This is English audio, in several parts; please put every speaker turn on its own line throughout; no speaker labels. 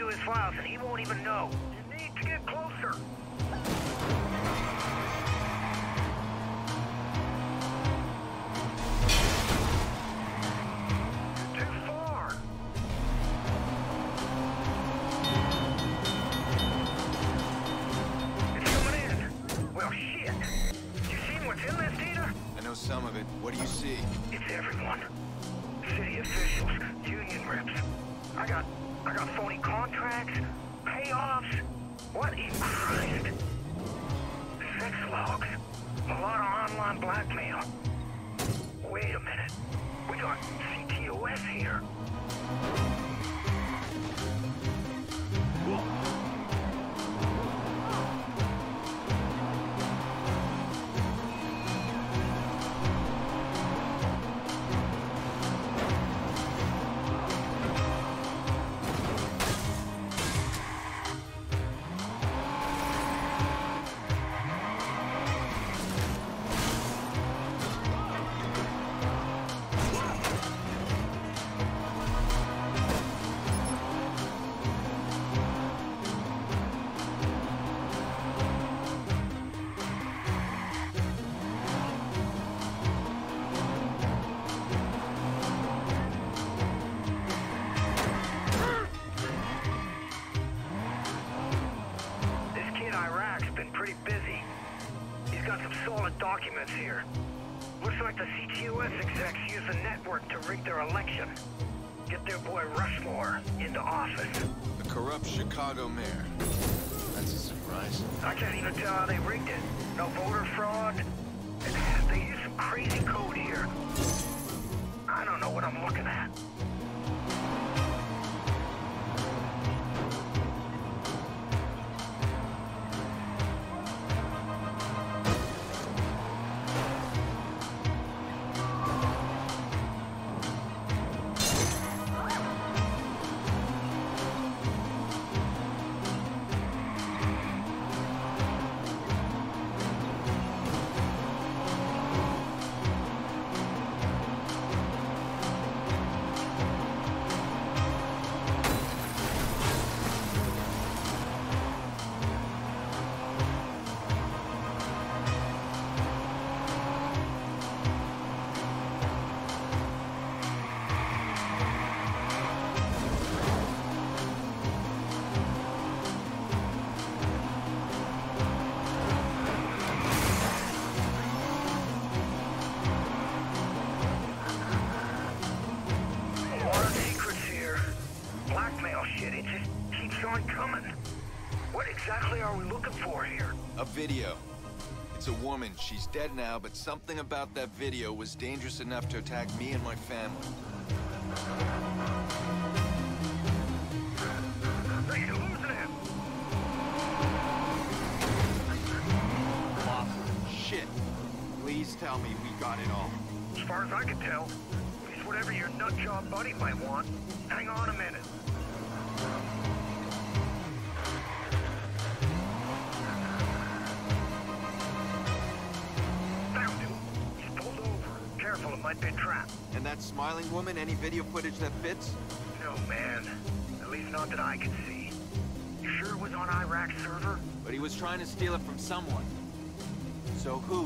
his files and he won't even know. You need to get closer. You're too far. It's coming in. Well, shit. You seen what's in this data?
I know some of it. What do you see?
It's everyone. City officials, union reps. I got phony contracts, payoffs. What in Christ? Sex logs. A lot of online blackmail. Wait a minute. We got CTOS here. Documents here. Looks like the CTOS execs use the network to rig their election. Get their boy Rushmore into office.
The corrupt Chicago mayor. That's a surprise.
I can't even tell how they rigged it. No voter fraud. They use some crazy code here. I don't know what I'm looking at. What are we looking for here?
A video. It's a woman. She's dead now, but something about that video was dangerous enough to attack me and my family.
Hey, you're losing him!
Boss, shit. Please tell me we got it all.
As far as I can tell, at least whatever your nutjob buddy might want. Hang on a minute. Careful, it might be a trap.
And that smiling woman, any video footage that fits?
No, man. At least not that I can see. You sure it was on Iraq's server?
But he was trying to steal it from someone. So who?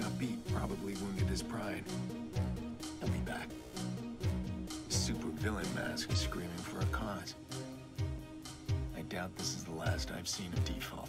got beat, probably wounded his pride. He'll be back. The super villain mask is screaming for a cause. I doubt this is the last I've seen of Default.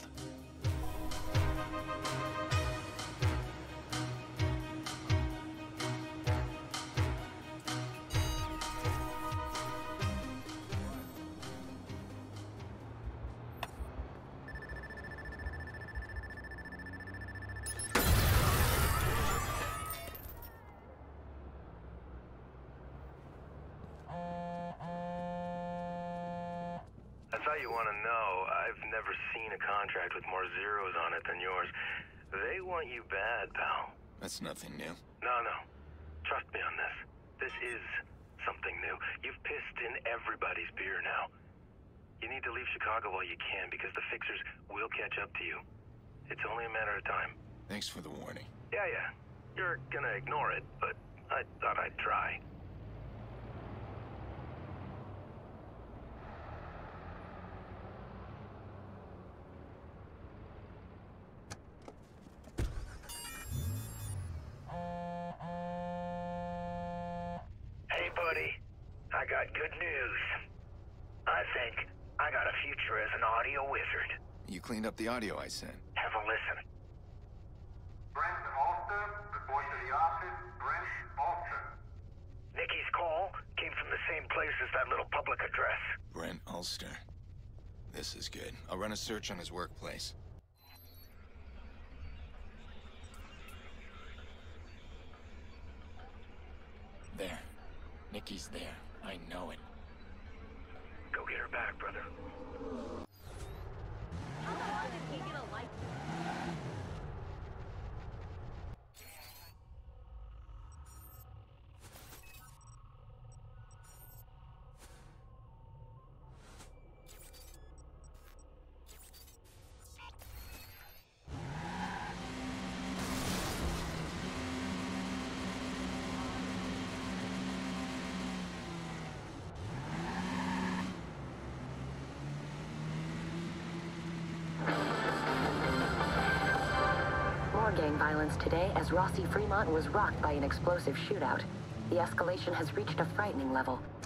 That's all you want to know. I've never seen a contract with more zeros on it than yours. They want you bad, pal.
That's nothing new.
No. Trust me on this. This is something new. You've pissed in everybody's beer now. You need to leave Chicago while you can, because the fixers will catch up to you. It's only a matter of time.
Thanks for the warning.
Yeah. You're gonna ignore it, but I thought I'd try. Hey, buddy. I got good news. I think I got a future as an audio wizard.
You cleaned up the audio I sent.
Have a listen.
Brent Ulster, report to the office. Brent Ulster.
Nikki's call came from the same place as that little public address.
Brent Ulster. This is good. I'll run a search on his workplace. There. Nikki's there. I know it.
Go get her back, brother.
How the hell did he get a light?
Gang violence today as Rossi Fremont was rocked by an explosive shootout. The escalation has reached a frightening level.